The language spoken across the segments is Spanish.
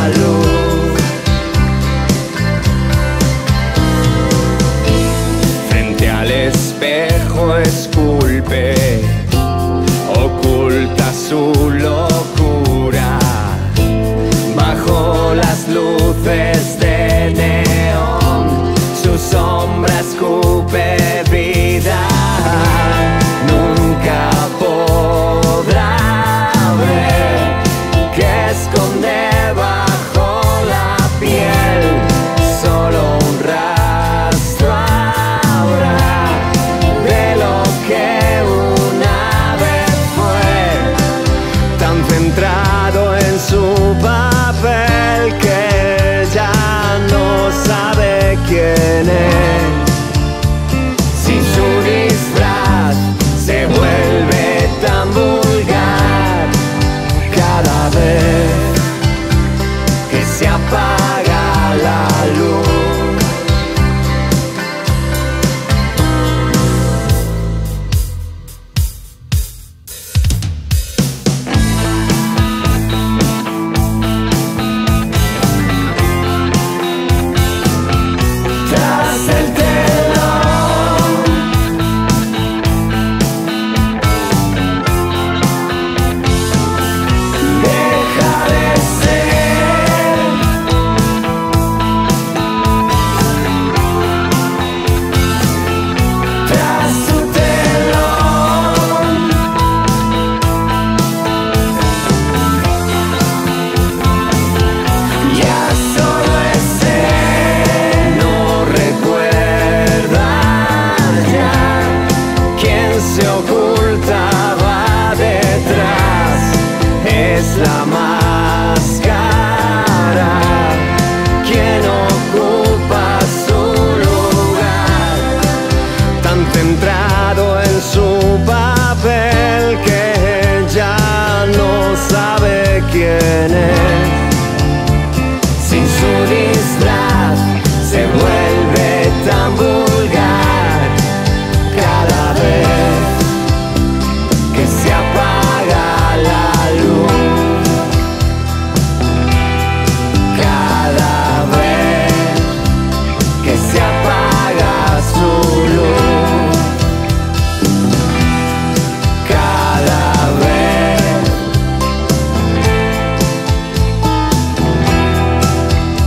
luz. Frente al espejo esculpe, oculta su locura bajo las luces de neón. Su sombra escupe vida, nunca podrá ver que esconde bajo la piel. Solo un rastro habrá de lo que una vez fue, tan centrado en su papel que ya no sabe quién es. Sin su disfraz se vuelve tan vulgar cada vez que se apaga la luz. Tras el telón, deja de ser. Tras su telón, ya solo es él. No recuerda ya quién se ocultaba detrás. Es la máscara quien ocupa su lugar, tan centrado en su papel que ya no sabe quién es. Sin su disfraz se vuelve tan vulgar cada vez que se apaga la luz. Cada vez que se apaga su luz. Cada vez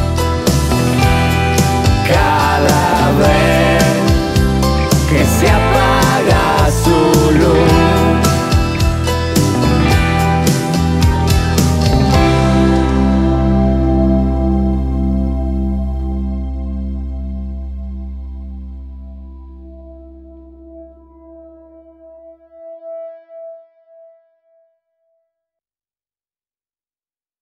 que se apaga